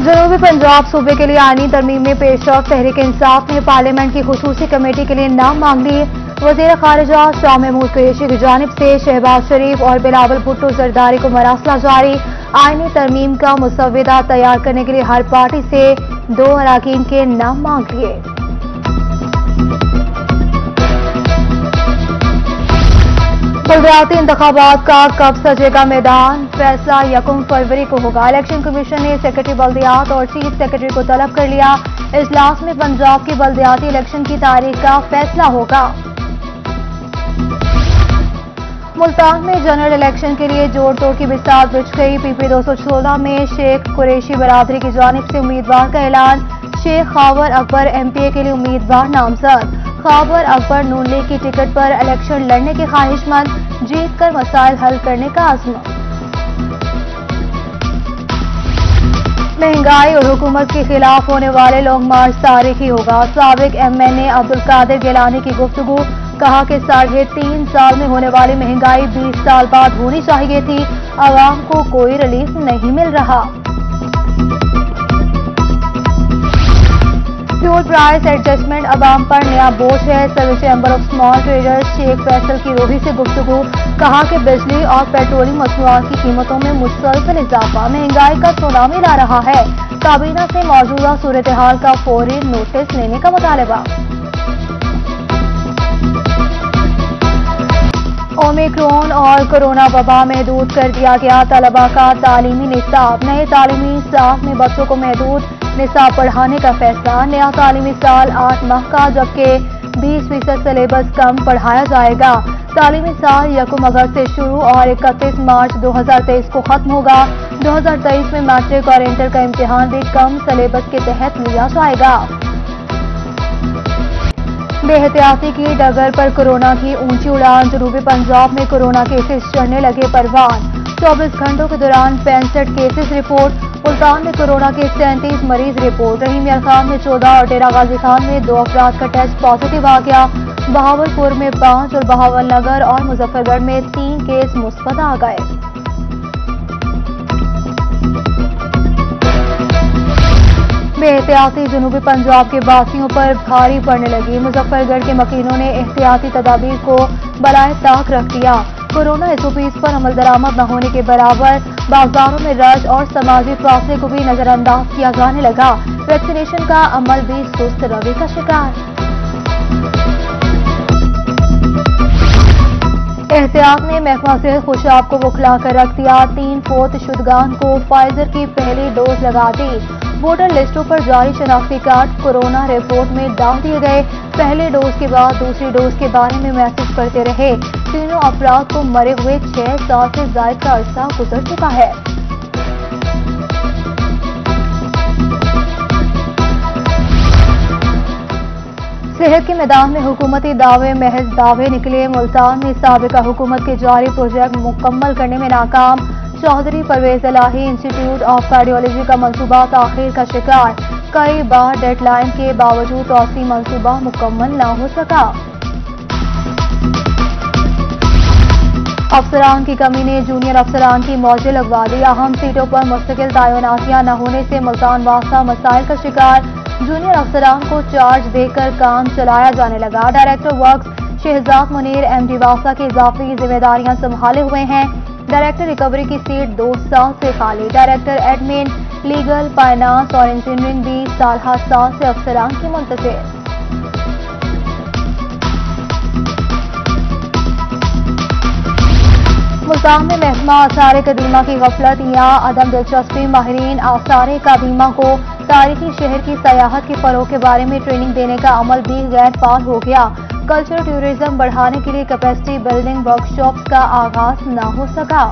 جنوبی پنجاب صوبے کے لیے آئینی ترمیم میں پیش رفت تحریک انصاف نے پارلیمنٹ کی خصوصی کمیٹی کے لیے نام مانگ لی۔ وزیر خارجہ شاہ محمود قریشی کی جانب سے شہباز شریف اور بلاول بھٹو زرداری کو مراسلہ جاری۔ آئینی ترمیم کا مسودہ تیار کرنے کے لیے ہر پارٹی سے 2 اراکین کے نام مانگ لیے۔ بلدیاتی انتخابات کا کب سجے گا میدان، فیصلہ 1 فروری کو ہوگا۔ الیکشن کمیشن نے سیکرٹری بلدیات اور چیف سیکرٹری کو طلب کر لیا۔ اجلاس میں پنجاب کی بلدیاتی الیکشن کی تاریخ کا فیصلہ ہوگا۔ ملتان میں جنرل الیکشن کے لیے جوڑ توڑ کی بساط بچھ گئی۔ پی پی 216 میں شیخ قریشی برادری کی جانب سے امیدوار کا اعلان۔ شیخ خاور اکبر ایم پی اے کے لیے امیدوار نامزد۔ خاور اکبر نون لیگ کی ٹکٹ پر الیکشن لڑنے کے خواہش مند، جیت کر مسائل حل کرنے کا عزم۔ مہنگائی اور حکومت کے خلاف ہونے والے لانگ مارچ تاریخی ہوگا۔ سابق M N A Abdul Qadir Gilani کی گفتگو، کہا کہ 3.5 سال میں ہونے والی مہنگائی 20 سال بعد ہونی چاہیے تھی، عوام کو کوئی ریلیف نہیں مل رہا۔ فیول پرائس ایڈجسٹمنٹ عوام پر نیا بوجھ ہے۔ صدر چیمبر آف اسمال ٹریڈرز شیخ فیصل کی روحی سے گفتگو، کہا کہ بجلی اور پیٹرولیم مصنوعات کی قیمتوں میں مسلسل اضافہ مہنگائی کا سونامی لا رہا ہے۔ کابینہ سے موجودہ صورتحال کا فوری نوٹس لینے کا مطالبہ۔ اومیکرون اور کورونا وبا محدود کر دیا گیا طلبہ کا تعلیمی نصاب۔ نئے تعلیمی سال میں بچوں کو محدود نصاب پڑھانے کا فیصلہ۔ نیا تعلیمی سال 8 ماہ کا، جبکہ 20% سلیبس کم پڑھایا جائے گا۔ تعلیمی سال 1 اگست سے شروع اور 31 مارچ 2023 کو ختم ہوگا۔ 2023 میں میٹرک اور انٹر کا امتحان بھی کم سلیبس کے تحت لیا جائے گا۔ بے احتیاطی کی ڈگر پر کورونا کی اونچی اڑان، جنوبی پنجاب میں کورونا کیسز چڑھنے لگے پروان۔ 24 گھنٹوں کے دوران 65 کیسز رپورٹ۔ ملتان میں کورونا کے 37 مریض رپورٹ۔ رحیم یار خان میں 14 اور ڈیرہ غازی خان میں 2 افراد کا ٹیسٹ پازیٹیو آ گیا۔ بہاولپور میں 5 اور بہاول نگر اور مظفر گڑھ میں 3 کیس مثبت آ گئے۔ بے احتیاطی جنوبی پنجاب کے باسیوں پر بھاری پڑنے لگی۔ مظفر گڑھ کے مکینوں نے احتیاطی تدابیر کو بالائے طاق رکھ دیا۔ کورونا SOPs پر عمل درآمد نہ ہونے کے برابر بازاروں میں رش اور سماجی فاصلے کو بھی نظر انداز کیا جانے لگا۔ ویکسینیشن کا عمل بھی سست روی کا شکار۔ احتیاط نے محکمہ صحت خوشاب کو بکھلا کر رکھ دیا۔ 3 فوت شدگان کو فائزر کی پہلی ڈوز لگا دی۔ ووٹر لسٹوں پر جاری شناختی کارڈ کورونا رپورٹ میں ڈال دیے گئے۔ پہلے ڈوز کے بعد دوسری ڈوز کے بارے میں میسج کرتے رہے۔ تینوں افراد کو مرے ہوئے 6 سال سے زائد کا عرصہ گزر چکا ہے۔ صحت کے میدان میں حکومتی دعوے محض دعوے نکلے۔ ملتان میں سابقہ حکومت کے جاری پروجیکٹ مکمل کرنے میں ناکام۔ چودھری پرویز الہی انسٹی ٹیوٹ آف کارڈیالوجی کا منصوبہ تاخیر کا شکار۔ کئی بار ڈیڈ لائن کے باوجود توسیع منصوبہ مکمل نہ ہو سکا۔ افسران کی کمی نے جونیئر افسران کی موجیں لگوا دی۔ اہم سیٹوں پر مستقل تعیناتیاں نہ ہونے سے ملتان واسطہ مسائل کا شکار۔ جونیئر افسران کو چارج دے کر کام چلایا جانے لگا۔ Director works Shahzad Munir MD واسطہ کی اضافی ذمہ داریاں سنبھالے ہوئے ہیں۔ ڈائریکٹر ریکوری کی سیٹ 2 سال سے خالی۔ ڈائریکٹر ایڈمن، لیگل، فائنانس اور انجینئرنگ بھی سالہ سال سے افسران کی منتظر۔ ملتان میں محکمہ آثار قدیمہ کی غفلت یا عدم دلچسپی۔ ماہرین آثار قدیمہ کو تاریخی شہر کی سیاحت کے فروغ کے بارے میں ٹریننگ دینے کا عمل بھی غیر فعال ہو گیا۔ کلچرل ٹورزم بڑھانے کے لیے کیپیسٹی بلڈنگ ورکشاپس کا آغاز نہ ہو سکا۔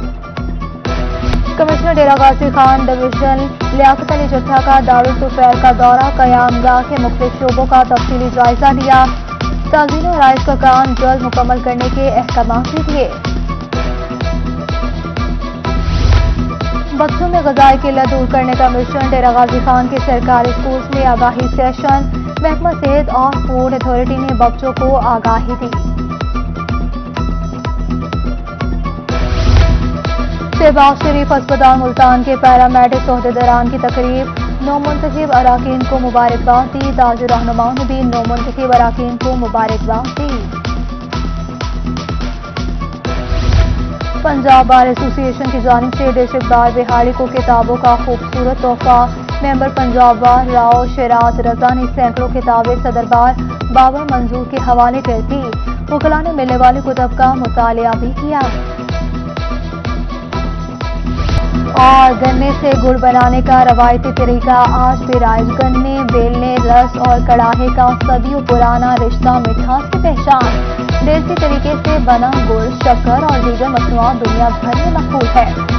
کمشنر ڈیرہ غازی خان ڈویژن لیاقت علی جٹھا کا دارالطفیل کا دورہ، قیام گاہ کے مختلف شعبوں کا تفصیلی جائزہ لیا۔ تعزین و آرائش کا کام جلد مکمل کرنے کے احکامات بھی دیے۔ بچوں میں غذائی قلت دور کرنے کا مشن، ڈیرہ غازی خان کے سرکاری اسکولز میں آگاہی سیشن۔ محکمہ صحت اور فوڈ اتھارٹی نے بچوں کو آگاہی دی۔ शहबाज शरीफ अस्पताल मुल्तान के पैरामेडिक्स ओहदेदारान की तकरीब, नौमुंतखब अराकीन को मुबारकबाद दी। ताज रहनुमाओं ने भी नौमुंतखब अराकीन को मुबारकबाद दी। पंजाब बार एसोसिएशन की जानिब से डिस्ट्रिक्ट बार बिहाड़ी को किताबों का खूबसूरत तोहफा। मेंबर पंजाब बार राव शेराज रजा ने सैकड़ों किताबें सदर बार बाबर मंजूर के हवाले कर दी। वकला ने मिलने वाली कुतब का मुतालिया भी किया। और गन्ने से गुड़ बनाने का रवायती तरीका आज भी राइज। गन्ने, बेलने, रस और कड़ाहे का सदियों पुराना रिश्ता मिठास की पहचान। देसी तरीके से बना गुड़, शक्कर और दीगर मसनूआत दुनिया भर में मकबूल है।